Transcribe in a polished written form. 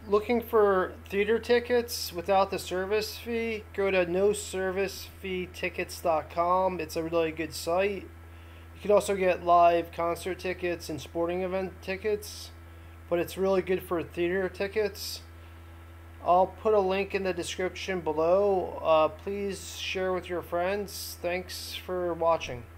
looking for theater tickets without the service fee, go to noservicefeetickets.com. It's a really good site. You can also get live concert tickets and sporting event tickets, but it's really good for theater tickets. I'll put a link in the description below. Please share with your friends. Thanks for watching.